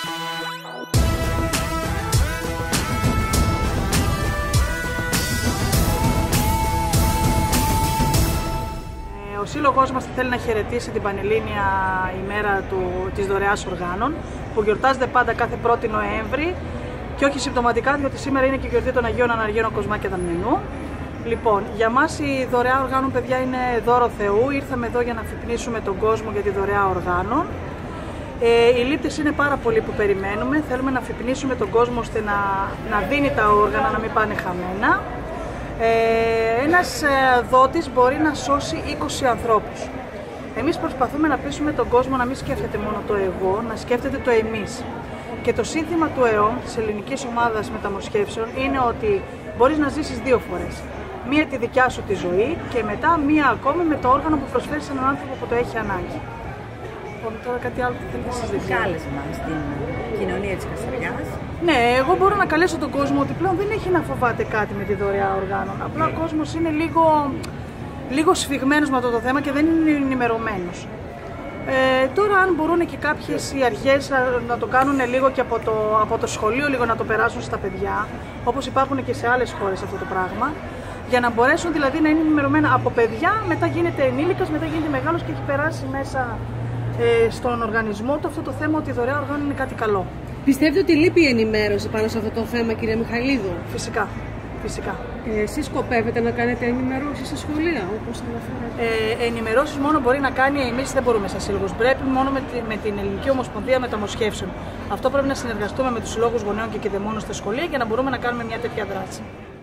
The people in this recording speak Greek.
Ο Σύλλογός μας θέλει να χαιρετήσει την Πανελλήνια ημέρα της δωρεάς οργάνων, που γιορτάζεται πάντα κάθε 1η Νοέμβρη και όχι συμπτωματικά, διότι σήμερα είναι και η γιορτή των Αγίων Αναργύρων Κοσμά και Δαμνηνού. Λοιπόν, για μας η δωρεά οργάνων, παιδιά, είναι δώρο Θεού. Ήρθαμε εδώ για να αφυπνίσουμε τον κόσμο για τη δωρεά οργάνων. Οι λήπτες είναι πάρα πολλοί που περιμένουμε. Θέλουμε να αφυπνίσουμε τον κόσμο ώστε να δίνει τα όργανα, να μην πάνε χαμένα. Ένας δότης μπορεί να σώσει 20 ανθρώπους. Εμείς προσπαθούμε να πείσουμε τον κόσμο να μην σκέφτεται μόνο το εγώ, να σκέφτεται το εμείς. Και το σύνθημα του ΕΟΜ, της Ελληνικής Ομάδας Μεταμοσχεύσεων, είναι ότι μπορείς να ζήσεις δύο φορές. Μία τη δικιά σου τη ζωή και μετά μία ακόμη με το όργανο που προσφέρει σε έναν άνθρωπο που το έχει ανάγκη. Τώρα κάτι άλλο που θέλετε να συζητήσουμε. Κάλεσμα στην κοινωνία της Καστοριάς. Ναι, εγώ μπορώ να καλέσω τον κόσμο ότι πλέον δεν έχει να φοβάται κάτι με τη δωρεά οργάνων. Απλά ο κόσμος είναι λίγο σφιγμένος με αυτό το θέμα και δεν είναι ενημερωμένος. Τώρα αν μπορούν και κάποιες οι αρχές να το κάνουν λίγο και από το σχολείο, λίγο να το περάσουν στα παιδιά, όπως υπάρχουν και σε άλλες χώρες αυτό το πράγμα, για να μπορέσουν δηλαδή να είναι ενημερωμένα από παιδιά, μετά γίνεται ενήλικας, μετά γίνεται μεγάλος και έχει περάσει μέσα στον οργανισμό του αυτό το θέμα ότι η δωρεά οργάνων είναι κάτι καλό. Πιστεύετε ότι λείπει η ενημέρωση πάνω σε αυτό το θέμα, κυρία Μιχαηλίδου? Φυσικά. Φυσικά. Εσείς σκοπεύετε να κάνετε ενημερώσεις στα σχολεία, όπως αναφέρατε? Ενημερώσεις μόνο μπορεί να κάνει, εμείς δεν μπορούμε σαν σύλλογος. Πρέπει μόνο με την Ελληνική Ομοσπονδία Μεταμοσχεύσεων. Αυτό πρέπει να συνεργαστούμε με τους συλλόγους γονέων και κηδεμόνων στα σχολεία για να μπορούμε να κάνουμε μια τέτοια δράση.